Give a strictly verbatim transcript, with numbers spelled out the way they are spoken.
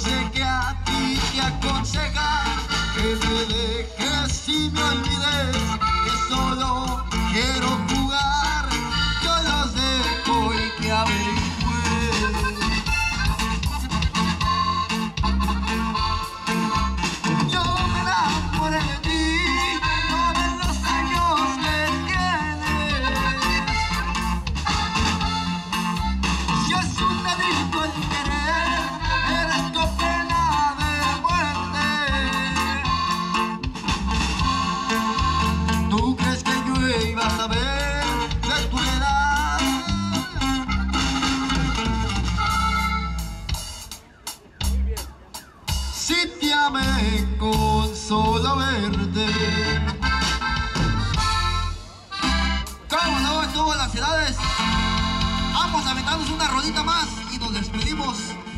sé que a ti te aconseja que me dejes y me olvides, que solo quiero jugar. Yo los dejo y que averigüen. Yo me enamoré de ti, todos los años que tienes. Si es un delito el querer, eres tu pena de muerte. ¿Tú crees que yo iba a saber de tu edad? Si te amé con solo verte. ¿Cómo no? Estuvo en las edades. Vamos a aventarnos una rodita más y nos despedimos.